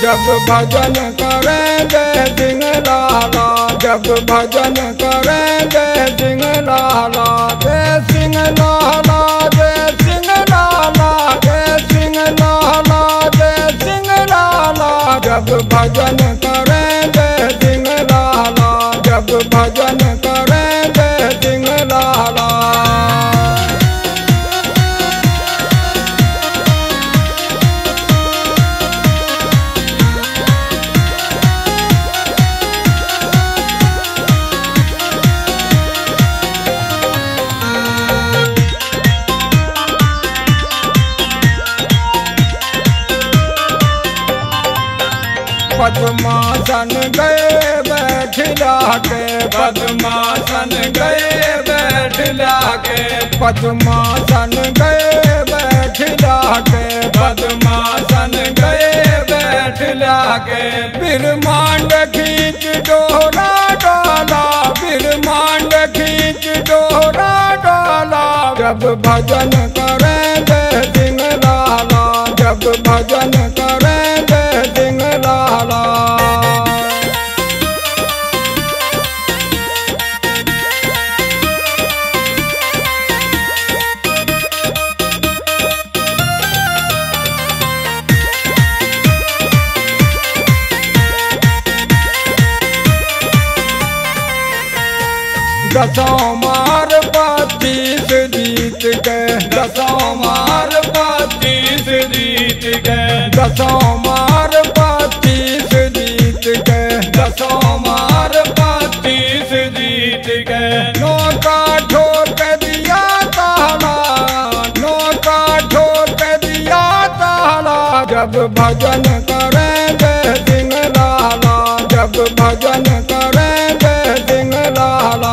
जब भजन करेंगे सिंह लाला, जब भजन करेंगे सिंह लाला, जय सिंह लाला, जय सिंह लाला, जय सिंह लाला, जय सिंह लाला। जब भजन करेंगे सिंह लाला, जब भजन करेंगे सिंह लाला। पद्मासन गए बैठला के, पद्मासन गए बैठला के, पद्मासन गए बैठला के, पद्मासन गए बैठला के। ब्रह्मांड खींच डोरा डाला, ब्रह्मांड खींच डोरा डाला। जब भजन करेंगे सिंह लाला, जब भजन करेंगे सिंह लाला। दसों मार 32 जीत गए, दसों मार 32 जीत गए, दसों मार 32 जीत गए, दसों मार 32 जीत गए। नौका ठोक दिया ताला, नौका ठोक दिया ताला। जब भजन करेंगे सिंह लाला, जब भजन करेंगे सिंह लाला।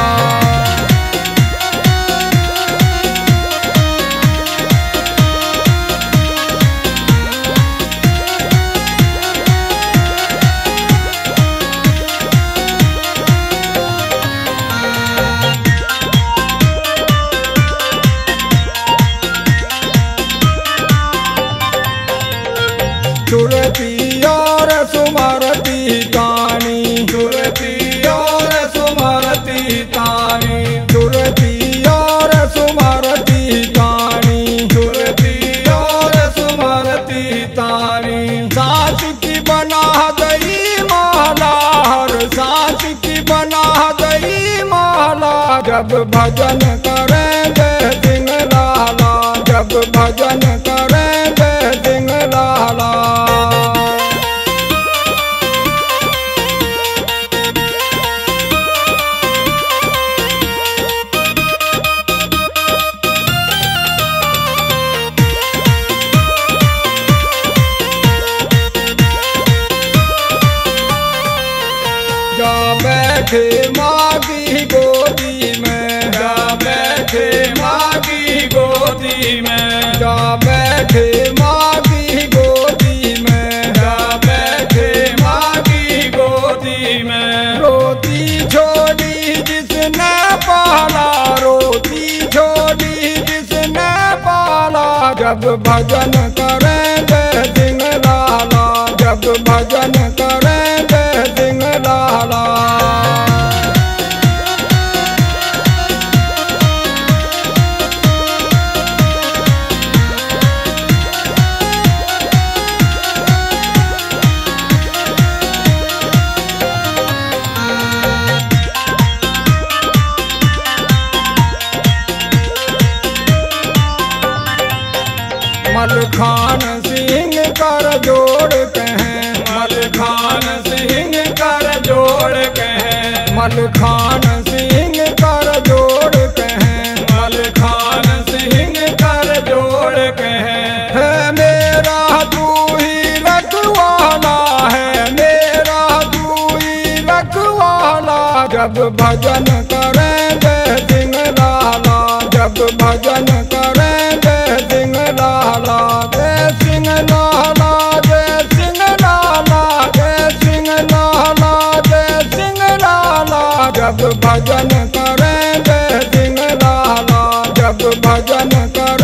सुरती और सुमरती तानी, सुरती और सुमरती तानी, सुरती और सुमरती तानी, सुरती और सुमरती तानी। सांस की बना दई माला, हर सांस की बना दई माला। जब भजन करेंगे सिंह लाला, जब भजन करेंगे सिंह लाला। जा बैठे मागी गोदी में, जा बैठे मागी गोदी में, जा बैठे मागी गोदी में, जा बैठे मागी गोदी में। रोती छोड़ी जिसने पाला, रोती छोड़ी जिसने पाला। जब भजन करेंगे सिंह लाला, जब भजन करेंगे सिंह लाला। मलखान सिंह कर जोड़ कहें, मलखान सिंह कर जोड़ कहें, मलखान सिंह कर जोड़ कहें, मलखान सिंह कर जोड़ कहें। है मेरा तू ही रखवाला, है मेरा तू ही रखवाला। जब भजन करेंगे सिंह लाला, जब भजन करेंगे सिंह लाला। जय सिंह लाला, जय सिंह लाला, जय सिंह लाला, जय सिंह लाला। जब भजन करेंगे सिंह लाला, जब भजन कर